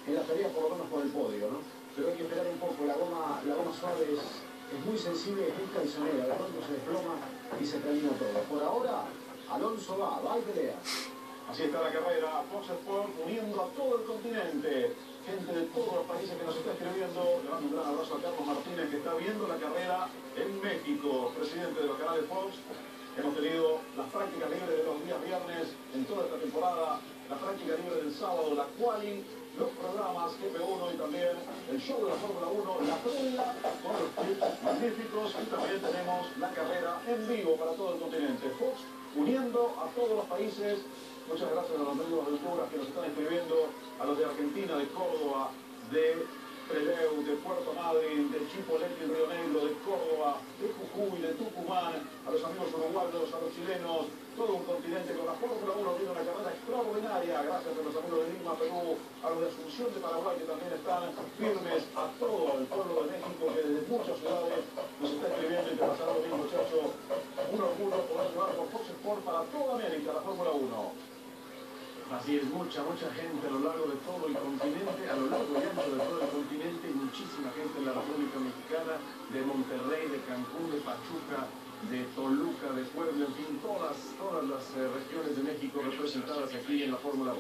en la pelea por lo menos por el podio, ¿no? Pero hay que esperar un poco, la goma suave es muy sensible, es muy traicionera, de pronto se desploma y se termina todo. Por ahora, Alonso va y pelea. Así está la carrera, Fox Sport uniendo a todo el continente. Gente de todos los países que nos está escribiendo. Le mando un gran abrazo a Carlos Martínez, que está viendo la carrera en México, presidente de los canales Fox. Hemos tenido las prácticas libres de los días viernes en toda esta temporada, la práctica libre del sábado, la quali, los programas GP1 y también el show de la Fórmula 1, la previa con los clips magníficos, y también tenemos la carrera en vivo para todo el continente. Fox uniendo a todos los países. Muchas gracias a los amigos de Honduras que nos están escribiendo, a los de Argentina, de Córdoba, de Trelew, de Puerto Madryn, de Chipolete y Río Negro, de Córdoba, de Jujuy, de Tucumán, a los amigos uruguayos, a los chilenos, todo un continente con la Fórmula 1 viene una carrera extraordinaria, gracias a los amigos de Lima, Perú, a los de Asunción de Paraguay que también están firmes, a todo el pueblo de México que desde muchas ciudades nos está escribiendo y que pasará lo mismo, muchachos. Un orgullo poder llevar por Fox Sport para toda América la Fórmula 1. Así es, mucha gente a lo largo de todo el continente, a lo largo y ancho de todo el continente, y muchísima gente en la República Mexicana, de Monterrey, de Cancún, de Pachuca, de Toluca, de Puebla, en fin, todas las regiones de México representadas aquí en la Fórmula 1.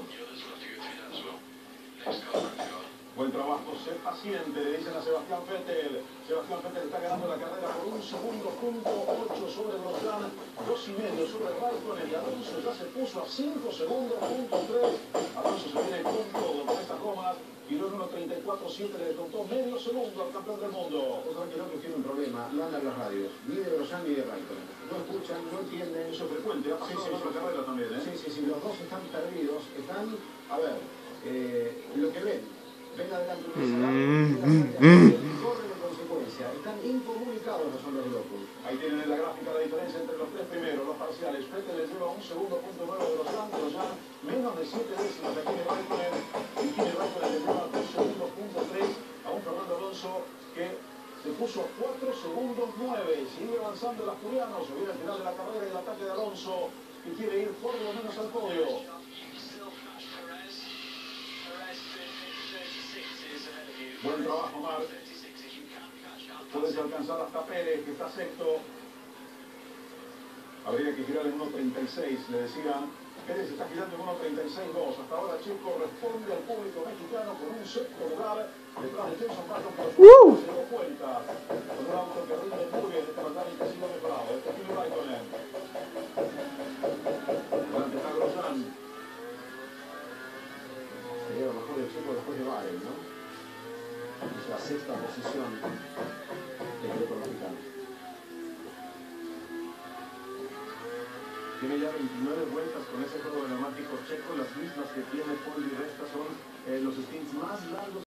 Buen trabajo, sé paciente, le dicen a Sebastián Vettel. Sebastián Vettel está ganando la carrera por 1 segundo, punto 8 sobre Grosjean, 2,5 sobre Raikkonen, y Alonso ya se puso a 5 segundos, punto 3. Alonso se viene con todo con estas gomas, y no en 1.34.7 le descontó medio segundo al campeón del mundo. Otra que no, que tiene un problema, no andan las radios, ni de Grosjean ni de Raikkonen. No escuchan, no entienden. Eso es frecuente, ha pasado en la carrera también, ¿eh? Sí, los dos están perdidos, están, a ver, lo que ven adelante corren en consecuencia, están incomunicados los hombres locos. Ahí tienen en la gráfica la diferencia entre los tres primeros, los parciales. Vettel les lleva 1 segundo, punto 9 de Grosjean, menos de 7 décimas a Kimi Raikkonen, y Kimi Raikkonen le lleva 2 segundos, punto 3 a un Fernando Alonso que se puso 4 segundos 9. Sigue avanzando el asturiano, se viene al final de la carrera y el ataque de Alonso, que quiere ir por lo menos al podio. Buen trabajo, Marc. Puedes alcanzar hasta Pérez, que está sexto. Habría que girar en 1.36, le decían. Pérez está girando en 1.36.2. Hasta ahora Checo responde al público mexicano con un sexto lugar detrás de Jenson Button, pero se dio cuenta con un auto que rinde muy bien este McLaren que ha sido mejorado. Este es Kimi Raikkonen. Delante está Grosjean. Sería lo mejor del Checo después de Bahrein, ¿no? Es la sexta posición del grupo mexicano. Tiene ya 29 vueltas con ese juego de neumáticos Checo, las mismas que tiene Paul Di Resta, son los stints más largos